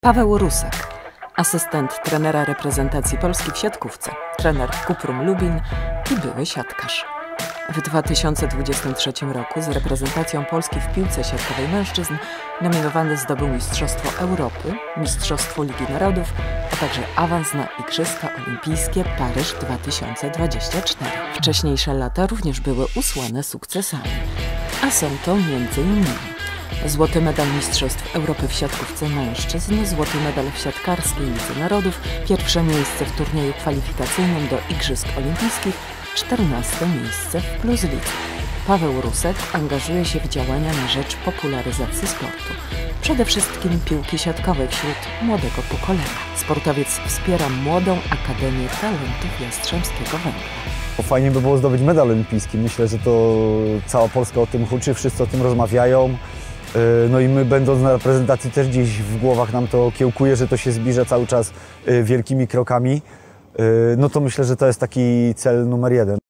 Paweł Rusek, asystent trenera reprezentacji Polski w siatkówce, trener Cuprum Lubin i były siatkarz. W 2023 roku z reprezentacją Polski w piłce siatkowej mężczyzn nominowany zdobył Mistrzostwo Europy, Mistrzostwo Ligi Narodów, a także awans na Igrzyska Olimpijskie Paryż 2024. Wcześniejsze lata również były usłane sukcesami, a są to m.in. złoty medal Mistrzostw Europy w siatkówce mężczyzn, złoty medal w siatkarskiej Lidze Narodów, pierwsze miejsce w turnieju kwalifikacyjnym do Igrzysk Olimpijskich, 14 miejsce w Plus Lidze. Paweł Rusek angażuje się w działania na rzecz popularyzacji sportu, przede wszystkim piłki siatkowej wśród młodego pokolenia. Sportowiec wspiera młodą Akademię Talentów Jastrzębskiego Węgla. Fajnie by było zdobyć medal olimpijski. Myślę, że to cała Polska o tym huczy, wszyscy o tym rozmawiają. No i my, będąc na reprezentacji, też gdzieś w głowach nam to kiełkuje, że to się zbliża cały czas wielkimi krokami. No to myślę, że to jest taki cel numer 1.